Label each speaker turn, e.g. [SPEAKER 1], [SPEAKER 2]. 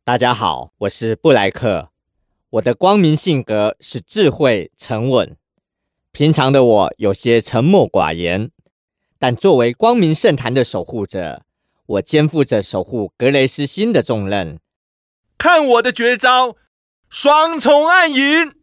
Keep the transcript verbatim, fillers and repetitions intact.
[SPEAKER 1] 大家好，我是布莱克。我的光明性格是智慧沉稳。平常的我有些沉默寡言，但作为光明圣坛的守护者，我肩负着守护格雷斯星的重任。
[SPEAKER 2] 看我的绝招，双重暗影！